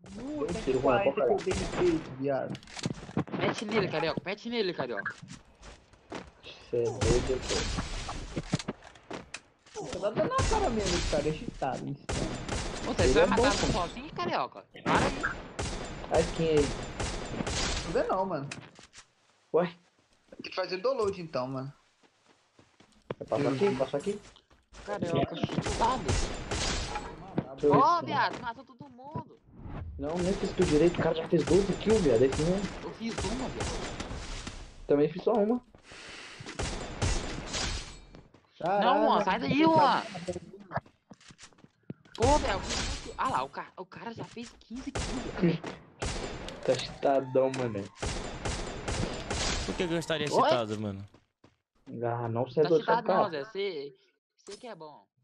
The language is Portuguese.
Deu um Puta tiro, que Juan, pode pariu, que eu parar. dei no peito, viado. Mete nele, carioca. Mete nele, carioca. Você é doido, pô. Você tá dando na cara mesmo, esse cara é cheatado, insano. Você Ele vai é bom, matar pô. sozinho, carioca? Para aí. A skin aí. Não vê não, mano. Ué, Tem que fazer download então, mano. passa aqui, passa aqui. Carioca, cheatado. Deixa eu ver Ó, se... viado, matou todo mundo. Não, nem fiz tudo direito. O cara já fez 12 kills, viado. É isso mesmo. Eu fiz uma, viado. Também fiz só uma. Não, Caralho, Juan, mano. sai daí, Juan. Pô, velho, ah lá, o cara já fez 15 kills. Tá chitadão, mano. Por que eu estaria Oi? cheatado, mano? Ah, não, você é Tá doido, sai do cheatado não, carro. Zé. Você que é bom.